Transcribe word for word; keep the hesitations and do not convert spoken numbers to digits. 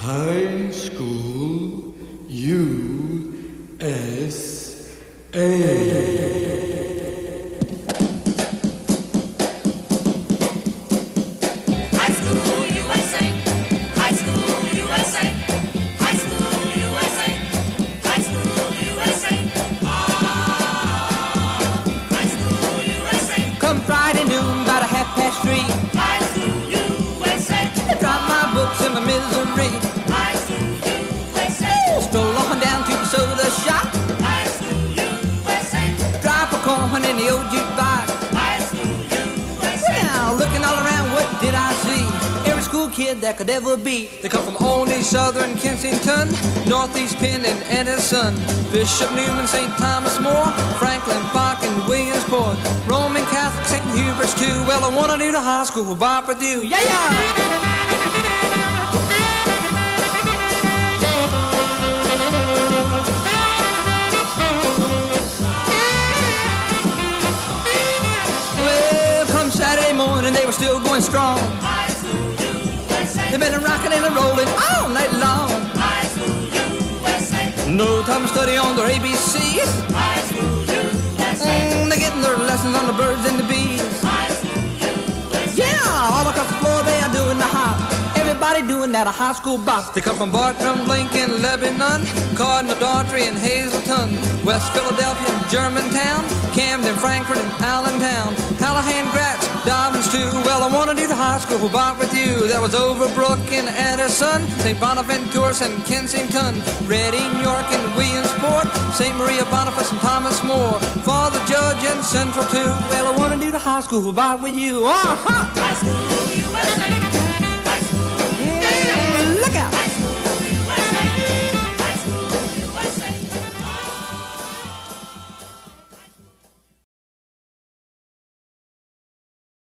High School U S A. Street. High School U S A. I dropped my books in my misery. High School U S A. Stroll on down to the soda shop. High School U S A. Drop a corn in the old jukebox. High School U S A. Now looking all around, what did I see? Every school kid that could ever be. They come from Olney, Southern Kensington, Northeast Penn and Edison, Bishop Newman, Saint Thomas More, Franklin Park and Williamsport, Roman Catholic, Saint Hubert's too. Well, I wanna do the high school bop with you. Yeah, yeah. Well, come Saturday morning, they were still going strong. They've been rocking and rolling all night long. High School U S A. No time to study on their A B Cs. High School U S A. Mm, they're getting their lessons on the birds and the bees. High School U S A. Yeah, all across the floor they are doing the hop. Everybody doing that a high school bop. They come from Bartram, Lincoln, Lebanon, Cardinal, Daughtry, and Hazleton, West Philadelphia, Germantown, Camden, Frankfurt, and Allentown, Hallahan, Gratz, Dobbins too. Well, I wanna do the high school bop with you. That was Overbrook and Edison, Saint Bonaventure and Kensington, Reading, York, and Williamsport, Saint Maria, Boniface, and Thomas More, Father Judge, and Central too. Well, I wanna do the high school bop with you. Uh-huh. High school